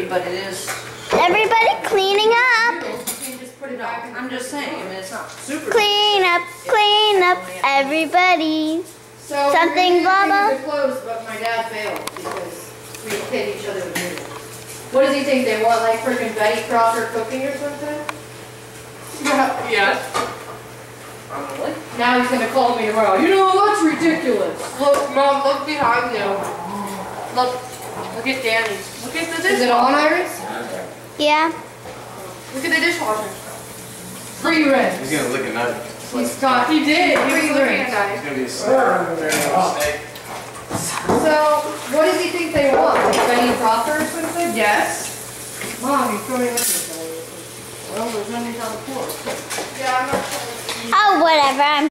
dirty, but it is. Everybody cleaning up. You can just put it on. I'm just saying, I mean, it's not super. Clean up, everybody. So Something, Bubba? The clothes, but my dad failed because we hit each other with music. What does he think they want, like freaking Betty Crocker cooking or something? Yeah. Probably. Now he's gonna call me tomorrow. You know, that's ridiculous. Look, Mom, look behind you. Look at Danny's. Look at the dishwasher. Is it on, Iris? Yeah. Look at the dishwasher. Free rinse. He's gonna lick a knife. He did. Free He's looking rinse. at He's gonna be a snake. So, what does he think they want? Like Betty Crocker or something? Yes. Mom, he's throwing everything. Well, there's nothing on the floor. Yeah, I'm not sure. Oh, whatever. I'm